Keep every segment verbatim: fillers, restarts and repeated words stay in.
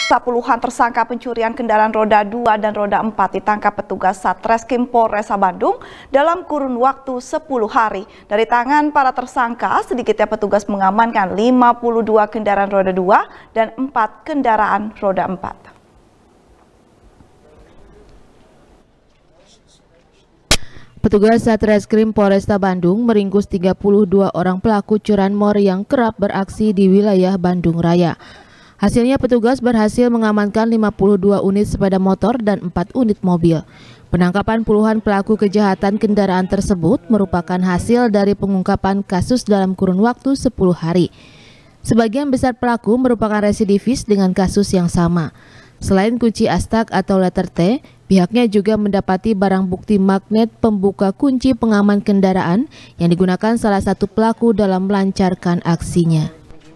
Puluhan tersangka pencurian kendaraan roda dua dan roda empat ditangkap petugas Satreskrim Polresta Bandung dalam kurun waktu sepuluh hari. Dari tangan para tersangka, sedikitnya petugas mengamankan lima puluh dua kendaraan roda dua dan empat kendaraan roda empat. Petugas Satreskrim Polresta Bandung meringkus tiga puluh dua orang pelaku curanmor yang kerap beraksi di wilayah Bandung Raya. Hasilnya petugas berhasil mengamankan lima puluh dua unit sepeda motor dan empat unit mobil. Penangkapan puluhan pelaku kejahatan kendaraan tersebut merupakan hasil dari pengungkapan kasus dalam kurun waktu sepuluh hari. Sebagian besar pelaku merupakan residivis dengan kasus yang sama. Selain kunci astak atau letter T, pihaknya juga mendapati barang bukti magnet pembuka kunci pengaman kendaraan yang digunakan salah satu pelaku dalam melancarkan aksinya.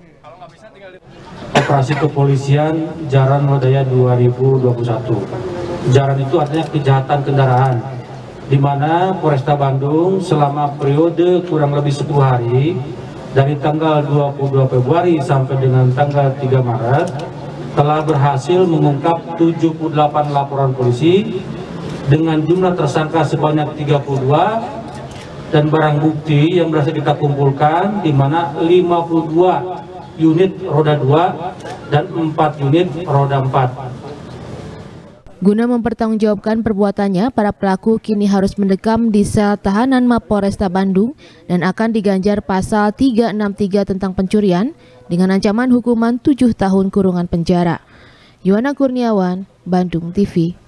Operasi kepolisian Jaran Lodaya dua ribu dua puluh satu. Jaran itu artinya kejahatan kendaraan, di mana Polresta Bandung selama periode kurang lebih sepuluh hari dari tanggal dua puluh dua Februari sampai dengan tanggal tiga Maret telah berhasil mengungkap tujuh puluh delapan laporan polisi dengan jumlah tersangka sebanyak tiga puluh dua dan barang bukti yang berhasil kita kumpulkan, di mana lima puluh dua unit roda dua dan empat unit roda empat. Guna mempertanggungjawabkan perbuatannya, para pelaku kini harus mendekam di sel tahanan Mapolresta Bandung dan akan diganjar pasal tiga enam tiga tentang pencurian dengan ancaman hukuman tujuh tahun kurungan penjara. Yuwana Kurniawan, Bandung T V.